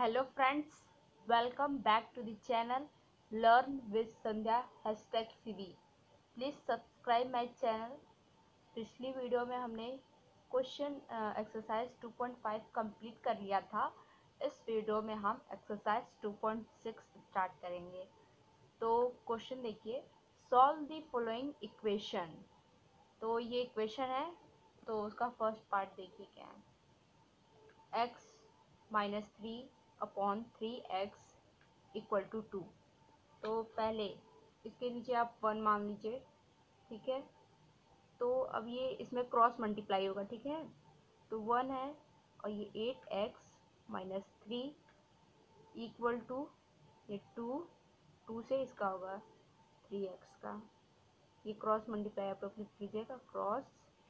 Hello friends, welcome back to the channel Learn with Sandhya #CV. Please subscribe my channel. पिछली video में हमने question exercise 2.5 complete कर लिया था। इस वीडियो में हम एक्सरसाइज 2.6 स्टार्ट करेंगे। तो क्वेश्चन देखिए, सॉल्व द फॉलोइंग इक्वेशन। तो ये इक्वेशन है, तो उसका फर्स्ट पार्ट देखिए क्या है। x minus 3/3x equal to 2। तो पहले इसके नीचे आप 1 मान लीजिए, ठीक है। तो अब ये इसमें क्रॉस मल्टीप्लाई होगा, ठीक है। तो 1 है और ये 8x माइनस 3 इक्वल टू ये 2 से इसका होगा 3x का। ये क्रॉस मल्टीप्लाई आप लोग लिख लीजिएगा, क्रॉस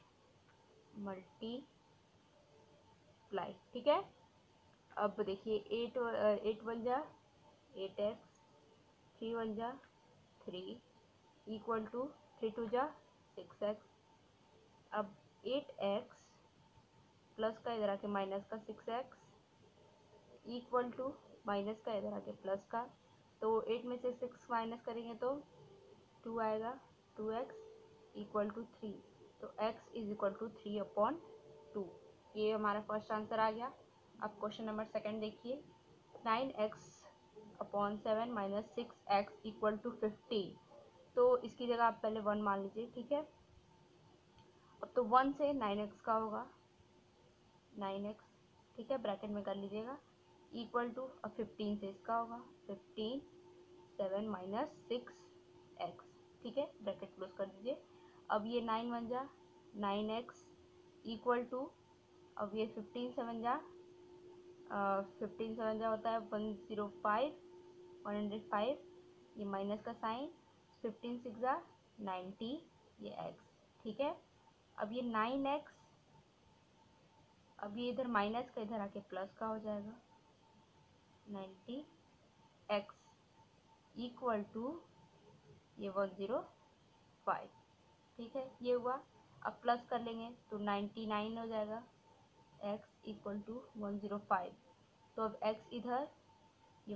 मल्टीप्लाई, ठीक है। अब देखिए 8 1 जा 8x, 3 1 जा 3 इक्वल टू 3 2 जा 6x। अब 8x प्लस का इधर आके माइनस का 6x इक्वल टू माइनस का इधर आके प्लस का। तो 8 में से 6 माइनस करेंगे तो 2 आएगा, 2x इक्वल टू 3। तो x इज इक्वल टू 3/2। ये हमारा फर्स्ट आंसर आ गया। अब क्वेश्चन नंबर सेकंड देखिए, 9x/7 minus 6x equal to 15। तो इसकी जगह आप पहले 1 मान लीजिए, ठीक है। अब तो 1 से 9x का होगा, 9x, ठीक है, ब्रैकेट में कर लीजिएगा, इक्वल टू अब 15 से इसका होगा 15 7 माइनस 6x, ठीक है, ब्रैकेट क्लोज कर दीजिए। अब ये 9 1 जा 9x इक्वल टू, अब ये 15 7 जा 15 7 जा होता है 105, 105, ये माइनस का साइन, 15 6 जा 90, ये x, ठीक है। अब ये 9x, अब ये इधर माइनस का इधर आके प्लस का हो जाएगा, 90x इक्वल टू ये 105, ठीक है, ये हुआ। अब प्लस कर लेंगे तो 99 हो जाएगा, x इक्वल टू 105। तो अब x इधर, ये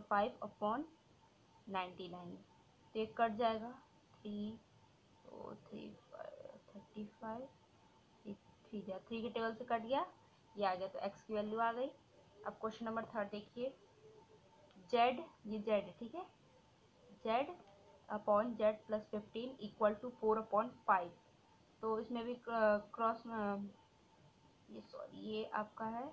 105/99, तो ये कट जाएगा, 3 4 3 5 35, 3 के टेबल से कट गया, ये आ गया, तो x की वैल्यू आ गई। अब क्वेश्चन नंबर थर्ड देखिए, z, ये z है, ठीक है, z/z प्लस 15 इक्वल टू 4/5। तो इसमें भी क्रॉस, ये सॉरी ये आपका है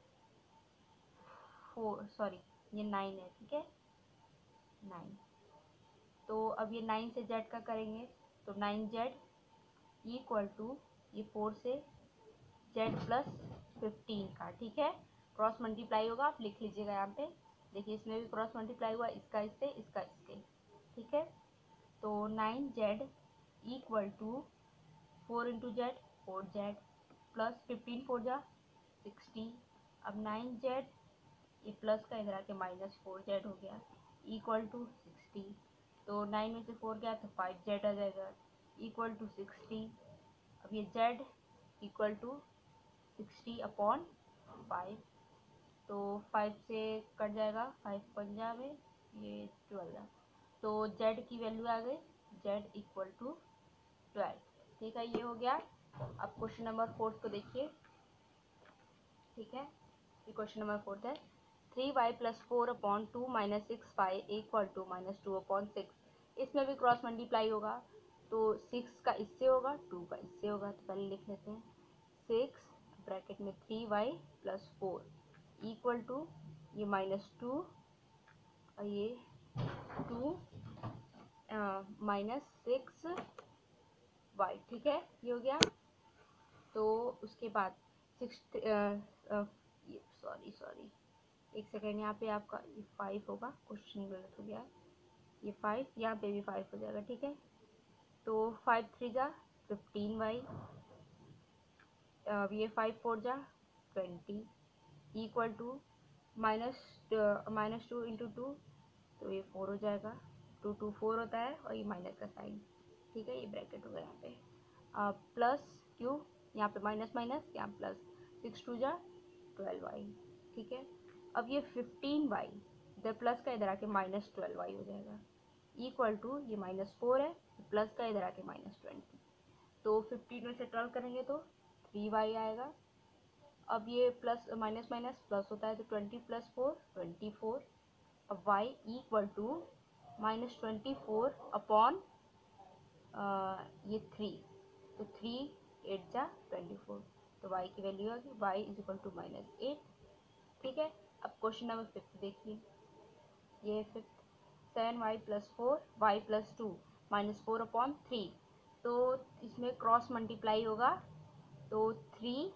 4, सॉरी ये 9 है, ठीक है, 9। तो अब ये 9 से z का करेंगे तो 9z इक्वल टू ये 4 से z प्लस 15 का, ठीक है, क्रॉस मल्टीप्लाई होगा, आप लिख लीजिएगा यहाँ पे। देखिए इसमें भी क्रॉस मल्टीप्लाई हुआ, इसका इससे, इसका इससे, ठीक है। तो 9z equal to 4 into z 4z plus 15 4 जा 60। अब 9z, ये प्लस का इधर आके माइनस 4z हो गया, इक्वल टू 60। तो 9 में से 4 गया तो 5z आ जाएगा, इक्वल टू 60। अब ये z इक्वल टू 60/5। तो 5 से कट जाएगा, 5 पंजा में ये 12, तो z की वैल्यू आ गई, z इक्वल टू 12, ठीक है, ये हो गया। अब क्वेश्चन नंबर फोर्थ को देखिए, ठीक है, ये क्वेश्चन नंबर फोर्थ है, 3y plus 4/2 minus 6y equal to minus 2/6। इसमें भी क्रॉस मल्टीप्लाई होगा, तो 6 का इससे होगा, 2 का इससे होगा, तो पहले लिख लेते हैं 6 ब्रैकेट में 3y प्लस 4 इक्वल टू ये -2 और ये 2 माइनस 6y, ठीक है, ये हो गया। तो उसके बाद 6 सॉरी एक सेकेंड, यहाँ पे आपका ये 5 होगा, क्वेश्चन गलत हो गया, ये 5 यहाँ पे भी 5 हो जाएगा, ठीक है। तो 5 3 जा 15y, ये 5 4 जा 20 इक्वल टू -2 इंटू 2, तो ये 4 हो जाएगा, 2 2 4 होता है और ये माइनस का साइन, ठीक है, ये ब्रैकेट होगा यहाँ पे, प्लस क्यू, यहाँ पे माइनस माइनस, यहाँ प्लस, 6 2 जा 12y, ठीक है। अब ये 15y इधर प्लस का इधर आके -12y हो जाएगा, इक्वल टू ये -4 है, प्लस का इधर आके -20। तो 15 में से 12 करेंगे तो 3y आएगा। अब ये प्लस माइनस माइनस प्लस होता है तो 20 + 4 24। अब y इक्वल टू -24 अपॉन ये 3, तो 3 8 जा 24, तो y की वैल्यू आ गई y इज इक्वल टू -8। ठीक है, अब क्वेश्चन नंबर 5 देखिए, ये 5 7y + 4 y + 2 -4 अपॉन 3, तो इसमें क्रॉस मल्टीप्लाई होगा, तो 3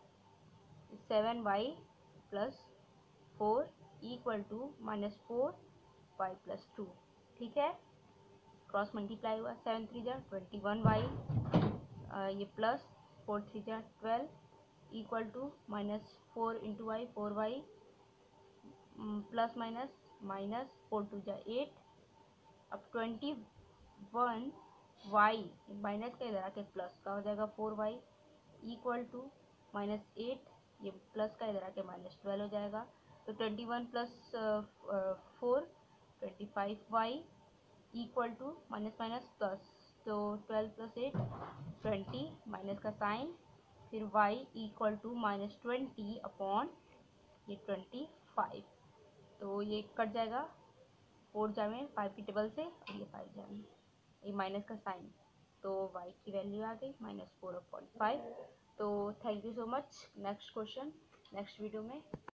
7y + 4 इक्वल टू -4y + 2। ठीक है, क्रॉस मल्टीप्लाई हुआ, 7 3 जा 21y, ये प्लस 4 3 जा 12 equal to -4 × y 4y plus minus minus 4 2 जा 8। अब 21y माइनस का इधर आके प्लस का हो जाएगा 4y इक्वल टू -8, ये प्लस का इधर आके -12 हो जाएगा, तो 21 + 4 25y equal to minus minus plus, तो 12 + 8 20, माइनस का साइन, फिर y इक्वल टू -20 अपॉन ये 25, तो ये कट जाएगा 4 जा में 5 की टेबल से, और ये 5 जा में ये माइनस का साइन, तो y की वैल्यू आ गई -4/5। तो thank you so much. Next question next video में